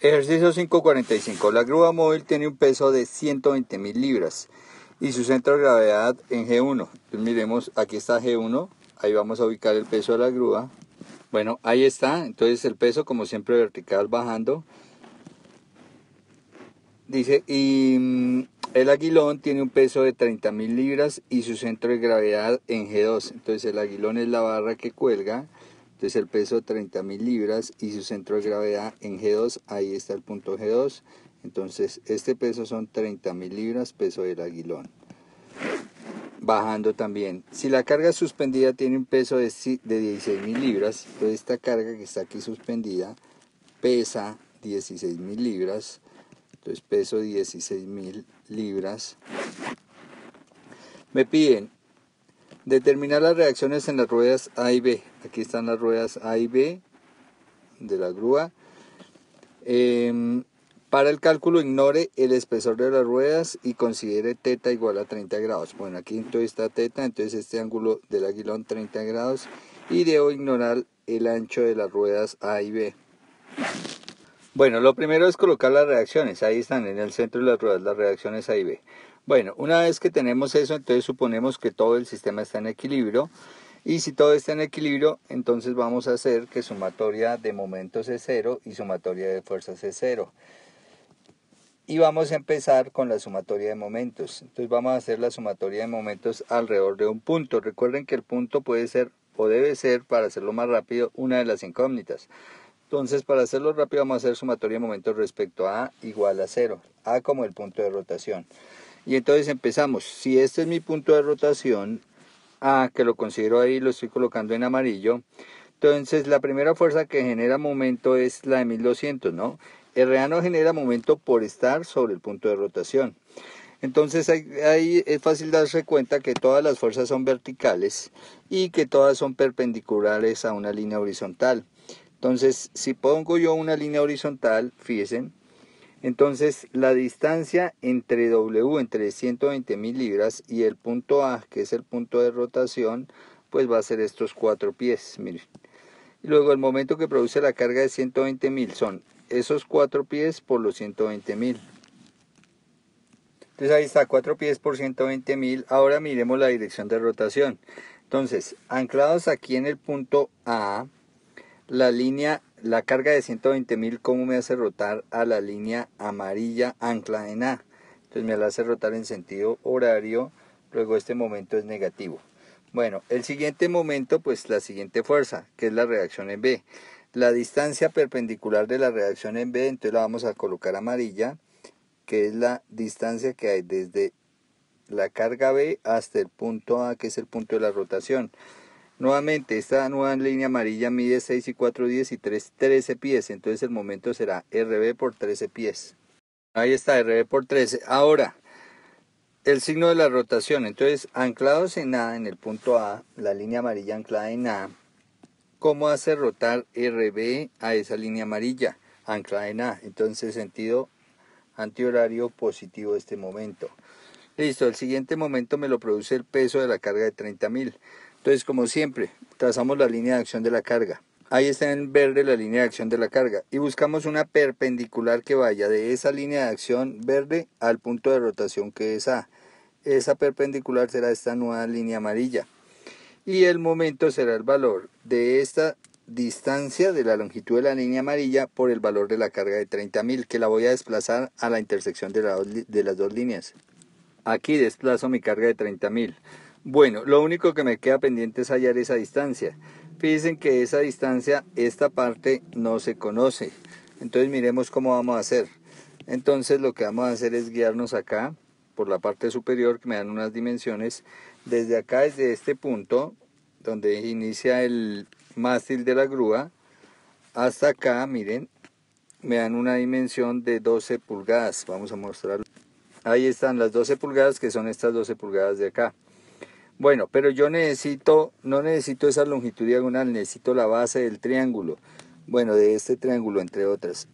Ejercicio 545. La grúa móvil tiene un peso de 120.000 libras y su centro de gravedad en G1. Entonces miremos, aquí está G1, ahí vamos a ubicar el peso de la grúa. Bueno, ahí está, entonces el peso como siempre vertical bajando. Dice, y el aguilón tiene un peso de 30.000 libras y su centro de gravedad en G2. Entonces el aguilón es la barra que cuelga. Entonces el peso 30.000 libras y su centro de gravedad en G2, ahí está el punto G2. Entonces este peso son 30.000 libras, peso del aguilón. Bajando también. Si la carga suspendida tiene un peso de 16.000 libras, entonces esta carga que está aquí suspendida pesa 16.000 libras. Entonces peso 16.000 libras. Me piden determinar las reacciones en las ruedas A y B. Aquí están las ruedas A y B de la grúa. Para el cálculo ignore el espesor de las ruedas y considere θ igual a 30 grados. Bueno, aquí entonces está θ, entonces este ángulo del aguilón 30 grados. Y debo ignorar el ancho de las ruedas A y B. Bueno, lo primero es colocar las reacciones. Ahí están en el centro de las ruedas, las reacciones A y B. Bueno, una vez que tenemos eso, entonces suponemos que todo el sistema está en equilibrio. Y si todo está en equilibrio, entonces vamos a hacer que sumatoria de momentos es 0 y sumatoria de fuerzas es 0. Y vamos a empezar con la sumatoria de momentos. Entonces vamos a hacer la sumatoria de momentos alrededor de un punto. Recuerden que el punto puede ser o debe ser, para hacerlo más rápido, una de las incógnitas. Entonces, para hacerlo rápido, vamos a hacer sumatoria de momentos respecto a A igual a 0. A como el punto de rotación. Y entonces empezamos. Si este es mi punto de rotación, A, que lo considero ahí, lo estoy colocando en amarillo. Entonces, la primera fuerza que genera momento es la de 1200, ¿no? RA no genera momento por estar sobre el punto de rotación. Entonces ahí es fácil darse cuenta que todas las fuerzas son verticales y que todas son perpendiculares a una línea horizontal. Entonces, si pongo yo una línea horizontal, fíjense, entonces la distancia entre W, entre 120.000 libras, y el punto A, que es el punto de rotación, pues va a ser estos 4 pies, miren. Y luego el momento que produce la carga de 120.000 son esos 4 pies por los 120.000. Entonces ahí está, 4 pies por 120.000. Ahora miremos la dirección de rotación. Entonces, anclados aquí en el punto A, la carga de 120.000, ¿cómo me hace rotar a la línea amarilla ancla en A? Entonces me la hace rotar en sentido horario, luego este momento es negativo. Bueno, el siguiente momento, pues la siguiente fuerza, que es la reacción en B. La distancia perpendicular de la reacción en B, entonces la vamos a colocar amarilla, que es la distancia que hay desde la carga B hasta el punto A, que es el punto de la rotación. Nuevamente, esta nueva línea amarilla mide 6 y 4 10 y 13 pies, entonces el momento será RB por 13 pies. Ahí está, RB por 13. Ahora, el signo de la rotación, entonces anclados en A, en el punto A, la línea amarilla anclada en A, ¿cómo hace rotar RB a esa línea amarilla anclada en A? Entonces sentido antihorario positivo este momento. Listo, el siguiente momento me lo produce el peso de la carga de 30.000. Entonces, como siempre, trazamos la línea de acción de la carga. Ahí está en verde la línea de acción de la carga. Y buscamos una perpendicular que vaya de esa línea de acción verde al punto de rotación que es A. Esa perpendicular será esta nueva línea amarilla. Y el momento será el valor de esta distancia de la longitud de la línea amarilla por el valor de la carga de 30.000, que la voy a desplazar a la intersección de las dos líneas. Aquí desplazo mi carga de 30.000. Bueno, lo único que me queda pendiente es hallar esa distancia. Fíjense que esa distancia, esta parte no se conoce. Entonces miremos cómo vamos a hacer. Entonces lo que vamos a hacer es guiarnos acá, por la parte superior, que me dan unas dimensiones. Desde acá, desde este punto, donde inicia el mástil de la grúa, hasta acá, miren, me dan una dimensión de 12 pulgadas. Vamos a mostrarlo. Ahí están las 12 pulgadas, que son estas 12 pulgadas de acá. Bueno, pero yo no necesito esa longitud diagonal, necesito la base del triángulo. Bueno, de este triángulo, entre otras.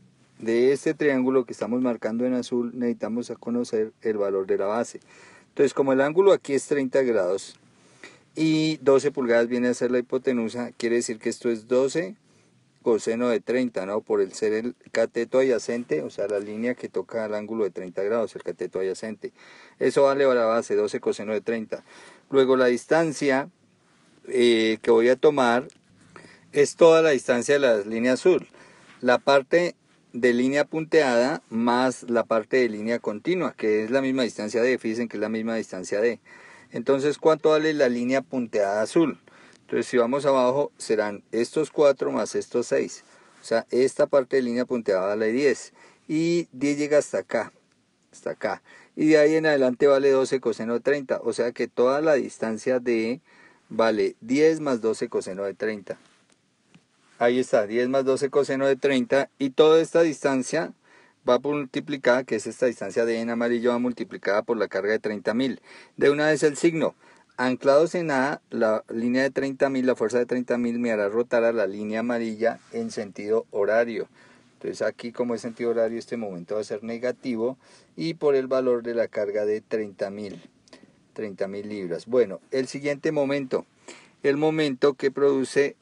De este triángulo que estamos marcando en azul, necesitamos conocer el valor de la base. Entonces, como el ángulo aquí es 30 grados y 12 pulgadas viene a ser la hipotenusa, quiere decir que esto es 12 coseno de 30, ¿no? Por el ser el cateto adyacente, o sea, la línea que toca el ángulo de 30 grados, el cateto adyacente. Eso vale a la base 12 coseno de 30. Luego la distancia que voy a tomar es toda la distancia de la línea azul. La parte de línea punteada más la parte de línea continua, que es la misma distancia D. Fíjense que es la misma distancia D. Entonces, ¿cuánto vale la línea punteada azul? Entonces, si vamos abajo, serán estos 4 más estos 6. O sea, esta parte de línea punteada vale 10. Y 10 llega hasta acá. Hasta acá. Y de ahí en adelante vale 12 coseno de 30. O sea que toda la distancia D vale 10 más 12 coseno de 30. Ahí está, 10 más 12 coseno de 30. Y toda esta distancia va multiplicada, que es esta distancia D en amarillo, va multiplicada por la carga de 30.000. De una vez el signo. Anclados en A, la línea de 30.000, la fuerza de 30.000 me hará rotar a la línea amarilla en sentido horario. Entonces aquí, como es sentido horario, este momento va a ser negativo y por el valor de la carga de 30.000 libras. Bueno, el siguiente momento, el momento que produce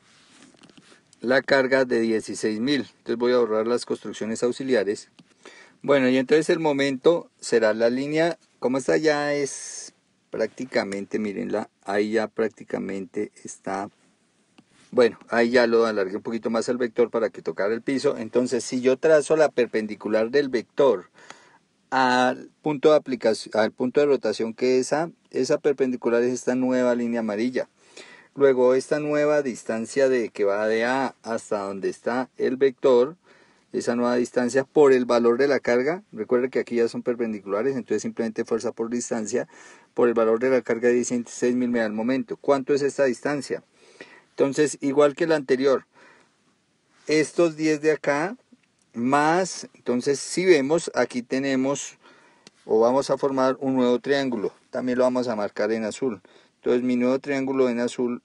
la carga de 16.000. Entonces voy a borrar las construcciones auxiliares. Bueno, y entonces el momento será la línea, como esta ya es prácticamente, mírenla, ahí ya prácticamente está. Bueno, ahí ya lo alargué un poquito más el vector para que tocara el piso. Entonces, si yo trazo la perpendicular del vector al punto de aplicación, al punto de rotación que esa perpendicular es esta nueva línea amarilla. Luego, esta nueva distancia de que va de A hasta donde está el vector, esa nueva distancia por el valor de la carga, recuerden que aquí ya son perpendiculares, entonces simplemente fuerza por distancia, por el valor de la carga de 16.000 me da el momento. ¿Cuánto es esta distancia? Entonces, igual que la anterior, estos 10 de acá, más, entonces si vemos, aquí tenemos, o vamos a formar un nuevo triángulo, también lo vamos a marcar en azul. Entonces mi nuevo triángulo en azul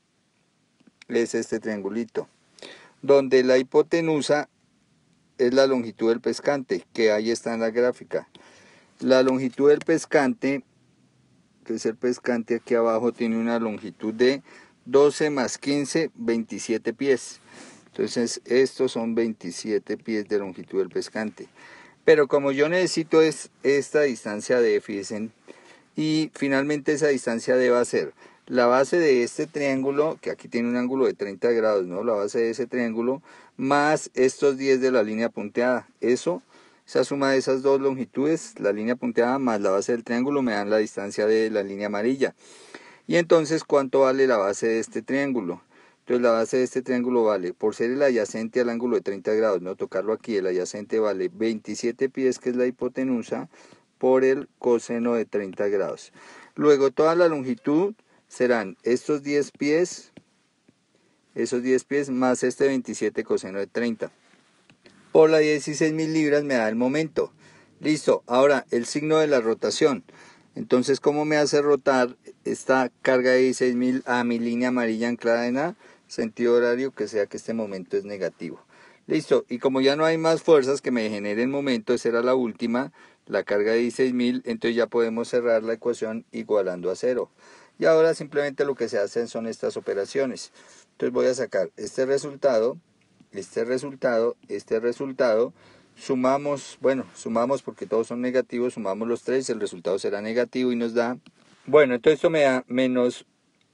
es este triangulito, donde la hipotenusa es la longitud del pescante, que ahí está en la gráfica. La longitud del pescante, que es el pescante aquí abajo, tiene una longitud de 12 más 15, 27 pies. Entonces estos son 27 pies de longitud del pescante. Pero como yo necesito es esta distancia de, fíjense, y finalmente esa distancia D va a ser la base de este triángulo, que aquí tiene un ángulo de 30 grados, ¿no? La base de ese triángulo, más estos 10 de la línea punteada. Esa suma de esas dos longitudes, la línea punteada más la base del triángulo, me dan la distancia de la línea amarilla. Y entonces, ¿cuánto vale la base de este triángulo? Entonces, la base de este triángulo vale, por ser el adyacente al ángulo de 30 grados, no tocarlo aquí, el adyacente vale 27 pies, que es la hipotenusa, por el coseno de 30 grados. Luego, toda la longitud serán estos 10 pies, esos 10 pies más este 27 coseno de 30. Por las 16.000 libras me da el momento. Listo, ahora el signo de la rotación. Entonces, ¿cómo me hace rotar esta carga de 16.000 a mi línea amarilla anclada en A? Sentido horario, que sea que este momento es negativo. Listo, y como ya no hay más fuerzas que me generen momento, esa era la última, la carga de 16.000, entonces ya podemos cerrar la ecuación igualando a 0. Y ahora simplemente lo que se hacen son estas operaciones. Entonces voy a sacar este resultado, sumamos, bueno, sumamos porque todos son negativos, sumamos los 3, el resultado será negativo y nos da, bueno, entonces esto me da menos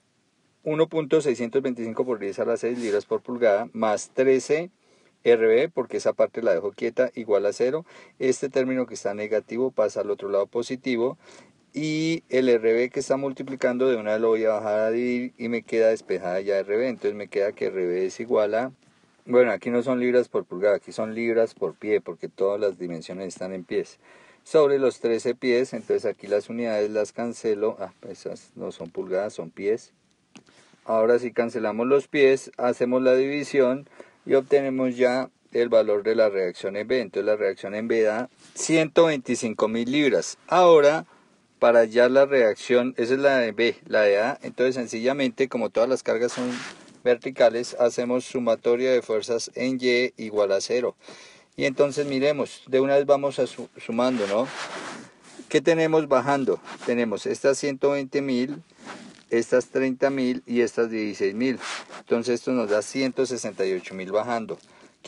1.625 por 10 a la 6 libras por pulgada, más 13 RB, porque esa parte la dejo quieta, igual a 0. Este término que está negativo pasa al otro lado positivo, y el RB que está multiplicando de una vez lo voy a bajar a dividir y me queda despejada ya RB. Entonces me queda que RB es igual a, bueno, aquí no son libras por pulgada, aquí son libras por pie, porque todas las dimensiones están en pies. Sobre los 13 pies, entonces aquí las unidades las cancelo, esas no son pulgadas, son pies. Ahora si cancelamos los pies, hacemos la división y obtenemos ya el valor de la reacción en B. Entonces la reacción en B da 125.000 libras. Ahora, para hallar la reacción, esa es la de B, la de A. Entonces sencillamente, como todas las cargas son verticales, hacemos sumatoria de fuerzas en Y igual a 0. Y entonces miremos, de una vez vamos a sumando, ¿no? ¿Qué tenemos bajando? Tenemos estas 120.000, estas 30.000 y estas 16.000. Entonces esto nos da 168.000 bajando.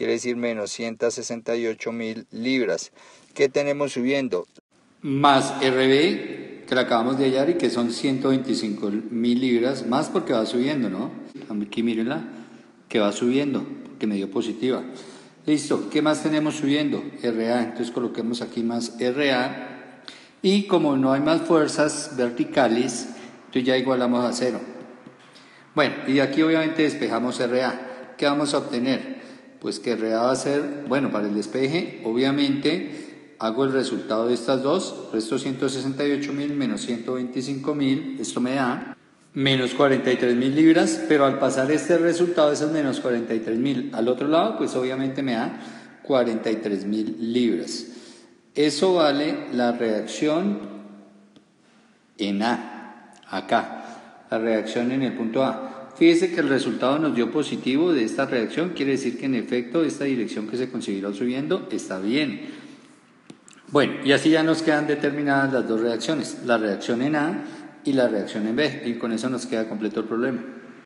quiere decir menos 168.000 libras. ¿Qué tenemos subiendo? Más RB, que la acabamos de hallar y que son 125.000 libras, más porque va subiendo, ¿no? Aquí mírenla, que va subiendo, que me dio positiva. Listo, ¿qué más tenemos subiendo? RA, entonces coloquemos aquí más RA. Y como no hay más fuerzas verticales, entonces ya igualamos a 0. Bueno, y aquí obviamente despejamos RA. ¿Qué vamos a obtener? Pues que RA va a ser, bueno, para el despeje, obviamente, hago el resultado de estas dos, resto 168.000 menos 125.000, esto me da menos 43.000 libras, pero al pasar este resultado de esos menos 43.000 al otro lado, pues obviamente me da 43.000 libras. Eso vale la reacción en A, acá, la reacción en el punto A. Fíjese que el resultado nos dio positivo de esta reacción, quiere decir que en efecto esta dirección que se consideró subiendo está bien. Bueno, y así ya nos quedan determinadas las dos reacciones, la reacción en A y la reacción en B, y con eso nos queda completo el problema.